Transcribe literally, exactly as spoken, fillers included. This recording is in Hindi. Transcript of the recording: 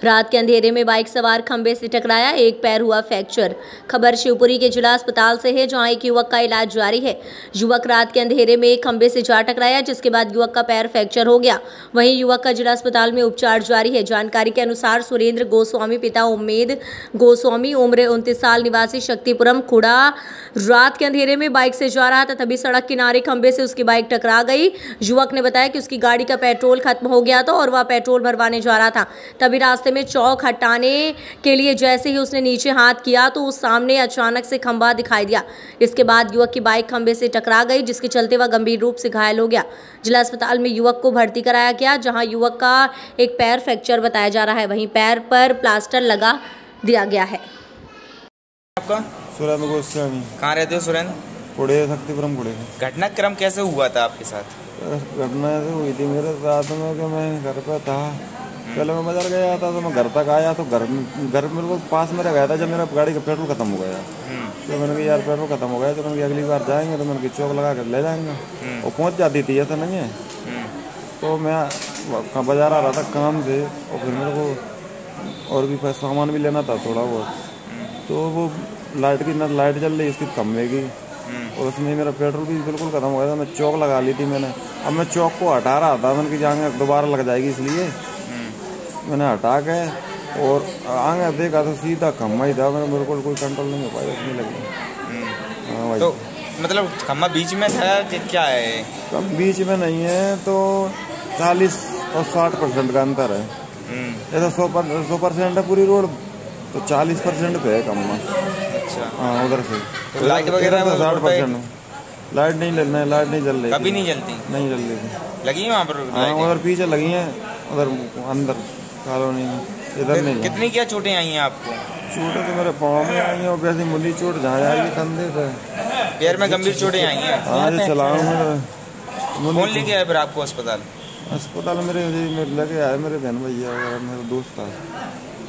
रात के अंधेरे में बाइक सवार खंबे से टकराया, एक पैर हुआ फ्रैक्चर। खबर शिवपुरी के जिला अस्पताल से है, जहां एक युवक का इलाज जारी है। युवक रात के अंधेरे में एक खंबे से जा टकराया, जिसके बाद युवक का पैर फ्रैक्चर हो गया। वहीं युवक का जिला अस्पताल में उपचार जारी है। जानकारी के अनुसार सुरेंद्र गोस्वामी पिता उम्मेद गोस्वामी उम्र उनतीस साल निवासी शक्तिपुरम खुड़ा रात के अंधेरे में बाइक से जा रहा था, तभी सड़क किनारे खंबे से उसकी बाइक टकरा गई। युवक ने बताया कि उसकी गाड़ी का पेट्रोल खत्म हो गया था और वह पेट्रोल भरवाने जा रहा था। तभी रास्ते में चौक हटाने के लिए जैसे ही उसने नीचे हाथ किया तो उस सामने अचानक से खंबा दिखाई दिया। इसके बाद युवक की बाइक खंबे से टकरा गई, जिसके चलते वह गंभीर रूप से घायल हो गया। जिला अस्पताल में युवक को भर्ती कराया गया, जहां युवक का एक पैर फ्रैक्चर बताया जा रहा है। वहीं पैर पर प्लास्टर लगा दिया गया है। आपका सुरेंद्र गोस्वामी। कहाँ रहते हो सुरेंद्र? पुणे, शक्तिपुरम पुणे। घटनाक्रम कैसे हुआ था आपके साथ? घटना ऐसे हुई थी मेरे साथ में कि मैं घर पे था। पहले मैं बाजार गया था तो मैं घर तक आया तो घर घर मेरे को पास में रह गया था। जब मेरा गाड़ी का पेट्रोल खत्म हो गया तो मैंने कहा यार पेट्रोल खत्म हो गया तो मैंने अगली बार जाएंगे तो मैंने चौक लगा कर ले जाएंगे। और पहुंच जाती थी, ऐसा नहीं है। तो मैं बाजार आ रहा था काम से और फिर मेरे को और भी सामान भी लेना था थोड़ा बहुत। तो वो लाइट की ना लाइट जल रही इसकी खंभे की और उसमें मेरा पेट्रोल भी बिल्कुल खत्म हो गया था। मैं चौक लगा ली थी मैंने। अब मैं चौक को हटा रहा था, मैंने कि जाएंगे दोबारा लग जाएगी, इसलिए मैंने हटा के और आगे देखा तो सीधा खम्मा ही था। मेरा मेरे को कोई कंट्रोल नहीं हो पाया, उसमें लगी। हाँ भाई। तो मतलब खम्मा बीच में था क्या है? कम बीच में नहीं है, तो चालीस और साठ परसेंट का अंतर है। ऐसा सौ पर सौ परसेंट है पूरी रोड, तो चालीस परसेंट पे है खम्मा। अच्छा। हाँ उधर से तो लाइट वगैरह साठ परसेंट लाइट नहीं जल रही, लाइट नहीं जल रही। कभी नहीं जलती? नहीं जल रही लगी है वहाँ पर? हाँ उधर पीछे लगी हैं, उधर अंदर कॉलोनी में, इधर नहीं। कितनी क्या चोटें आई हैं आपको? चोटें तो मेरे पाँव में आई हैं और वैसे मुली चोट जहाँ आएगी कंधे पे। पैर में गंभीर चोटें आई हैं? हाँ जी चलाऊँ मैं। कौन लेके आया फिर आपको अस्पताल? अस्पताल मेरे मेरे लगे आए मेरे बहन भैया और मेरा दोस्त था।